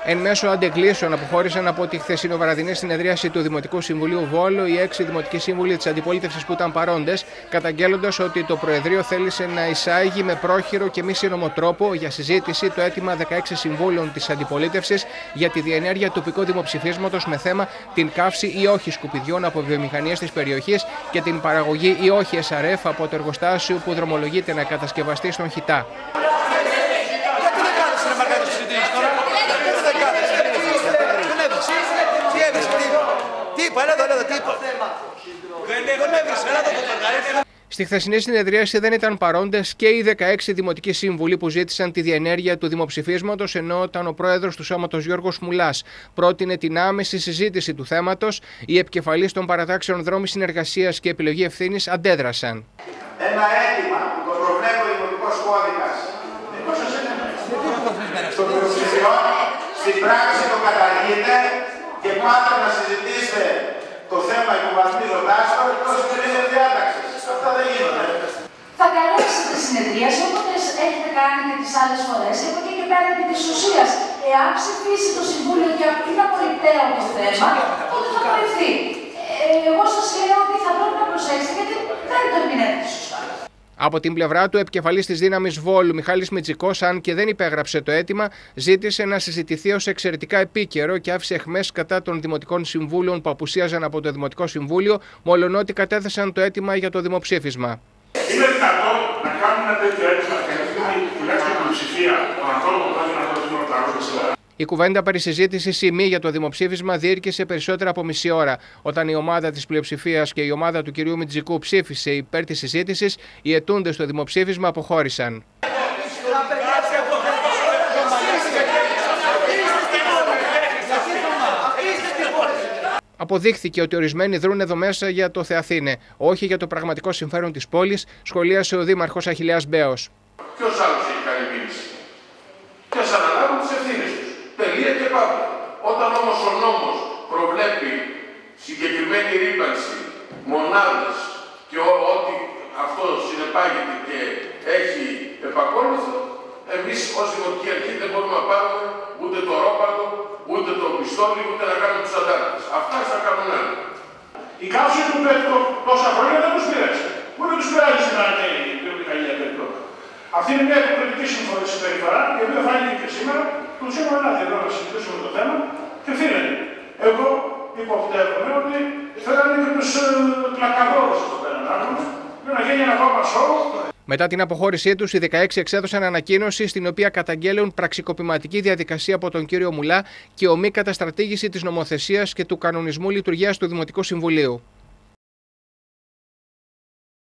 Εν μέσω αντεγκλήσεων αποχώρησαν από τη χθεσινοβραδινή συνεδρίαση του Δημοτικού Συμβουλίου Βόλου οι 6 δημοτικοί σύμβουλοι της αντιπολίτευσης που ήταν παρόντες, καταγγέλλοντας ότι το Προεδρείο θέλησε να εισάγει με πρόχειρο και μη σύνομο τρόπο για συζήτηση το αίτημα 16 συμβούλων της αντιπολίτευσης για τη διενέργεια τοπικού δημοψηφίσματος με θέμα την καύση ή όχι σκουπιδιών από βιομηχανίες της περιοχής και την παραγωγή ή όχι SRF από το εργοστάσιο που δρομολογείται να κατασκευαστεί στον Χιτά. Στη χθεσινή συνεδρίαση δεν ήταν παρόντες και οι 16 δημοτικοί σύμβουλοι που ζήτησαν τη διενέργεια του δημοψηφίσματος, ενώ όταν ο πρόεδρος του Σώματος Γιώργος Μουλάς πρότεινε την άμεση συζήτηση του θέματος, οι επικεφαλείς των παρατάξεων Δρόμοι Συνεργασίας και Επιλογή Ευθύνης αντέδρασαν. Ένα αίτημα που το προβλέπει ο Δημοτικός Κώδικας των δημοψηφιών, στην πράξη το καταργείτε και πάτε να συζητήσετε το θέμα υποβαθμίζοντάς το εκτός της ημερήσιας διάταξης. Αυτά δεν γίνονται. Θα καλέσετε συνεδρίαση όποτε έχετε κάνει και τις άλλες φορές και από εκεί και πέρα επί της ουσίας. Εάν ψηφίσει το Συμβούλιο και είναι απολυταίο το θέμα, τότε θα προηγηθεί. Εγώ σας λέω ότι θα πρέπει να προσέξετε γιατί δεν το ερμηνεύετε σωστά. Από την πλευρά του, επικεφαλής της Δύναμης Βόλου, Μιχάλης Μητσικός, αν και δεν υπέγραψε το αίτημα, ζήτησε να συζητηθεί ως εξαιρετικά επίκαιρο και άφησε αιχμές κατά των Δημοτικών Συμβούλων που απουσίαζαν από το Δημοτικό Συμβούλιο, μολονότι κατέθεσαν το αίτημα για το δημοψήφισμα. Είναι δυνατόν να κάνουμε ένα τέτοιο αίτημα και να δούμε τουλάχιστον την πλειοψηφία των ανθρώπων που θέλουν να προτείνουν τα άρρωστα σήμερα? Η κουβέντα περί συζήτησης ή μη για το δημοψήφισμα διήρκησε περισσότερα από μισή ώρα. Όταν η ομάδα της πλειοψηφίας και η ομάδα του κυρίου Μητσικού ψήφισε υπέρ της συζήτησης, οι αιτούντες στο δημοψήφισμα αποχώρησαν. Αποδείχθηκε ότι ορισμένοι δρούν εδώ μέσα για το Θεαθήνε, όχι για το πραγματικό συμφέρον της πόλης, σχολίασε ο Δήμαρχος Αχιλλέας Μπέος. Ποιος άλλος έχει κάνει μήνυση? Και ας αναλάβουν τις ευθύνες τους. Τελεία και παύλα. Όταν όμως ο νόμος προβλέπει συγκεκριμένη ρύπανση, μονάδες και ό,τι αυτό συνεπάγεται και έχει επακόλουθο, εμείς ως Δημοτική Αρχή δεν μπορούμε να πάρουμε ούτε το ρόπαλο, ούτε το πιστόλι, ούτε να κάνουμε τους αντάρτες. Αυτά θα κάνουν άλλοι. Η καύση του Πέτρο τόσα χρόνια δεν τους πειράζει. Ούτε τους πειράζει σήμερα και η βιομηχανία Πέτρο. Αυτή είναι μια υποκριτική συμπεριφορά, η οποία φάνηκε και σήμερα, που τους είπαμε να εδώ να συζητήσουμε το θέμα και φίλοι. Εγώ υποπτεύομαι ότι θέλανε και τους πλακαδόρους εδώ πέρα να γίνει ένα ακόμα σώμα. Μετά την αποχώρησή τους, οι 16 εξέδωσαν ανακοίνωση στην οποία καταγγέλουν πραξικοπηματική διαδικασία από τον κύριο Μουλά και ομή καταστρατήγηση της νομοθεσίας και του κανονισμού λειτουργίας του Δημοτικού Συμβουλίου.